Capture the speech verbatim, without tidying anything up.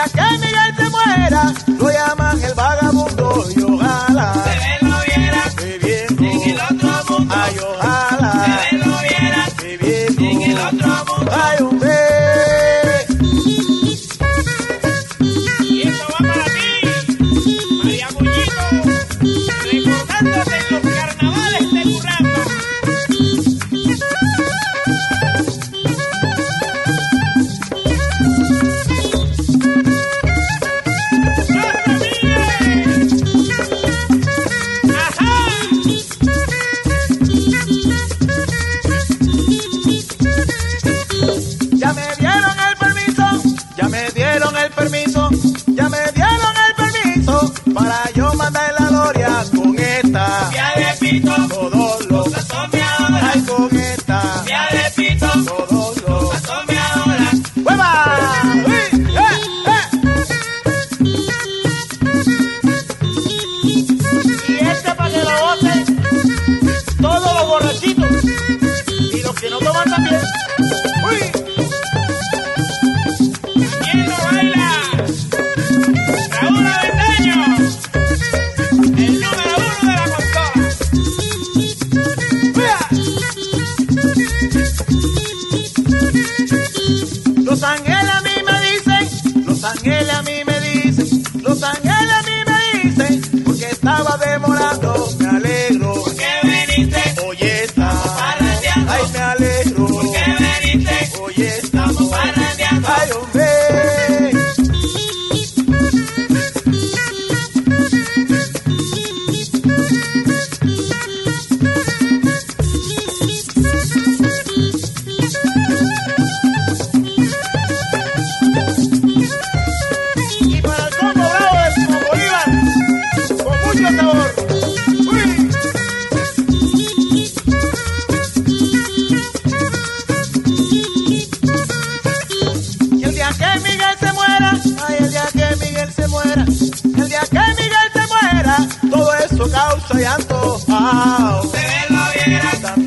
que Miguel se muera, lo llaman el vagabundo y ojalá se lo viera bebiendo en el otro mundo. ay ojalá Se lo viera bebiendo en el otro mundo. ay hombre. Y esto va para ti, María Muñito, recordándote los carnavales de Curramba. Ya me dieron el permiso, ya me dieron el permiso, ya me dieron el permiso para yo mandar la gloria con esta. Ya repito, Todos los, asomeadora. ay con esta. Ya repito, Todos los, asomeadora. ¡hueva! ¡Uy! ¡Eh! ¡Eh! Y este para que lo voten todos los borrachitos y los que no toman también. ¡Uy! ¿Quién lo baila? Raúl Avendaño, el número uno de la consola. ¡Mira! Los ángeles a mí me dicen, los ángeles a mí me dicen, los ángeles a mí me dicen, porque estaba demorando, me alegro. ¿Qué veniste? Oye, está, Parrandeando. ay, me alegro. ¿Qué veniste? Oye, estamos Estamos parrandeando. ay, hombre. Y para el combo bravo de Simón Bolívar, con mucho sabor. Uy. Y el día que Miguel se muera, ay, el día que Miguel se muera, el día que Miguel se muera, todo eso causa llanto. Ah, Se ve lo viera también